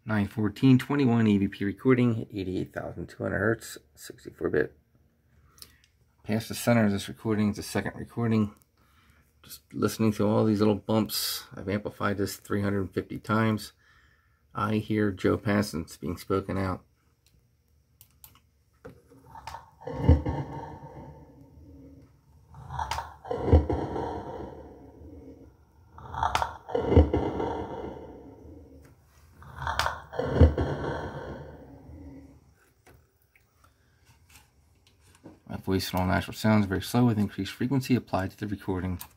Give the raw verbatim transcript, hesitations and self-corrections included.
nine fourteen twenty-one E V P recording, eighty-eight thousand two hundred hertz, sixty-four bit. Past the center of this recording is the second recording. Just listening to all these little bumps. I've amplified this three hundred fifty times. I hear Joe Passon being spoken out. My voice and all natural sounds very slow with increased frequency applied to the recording.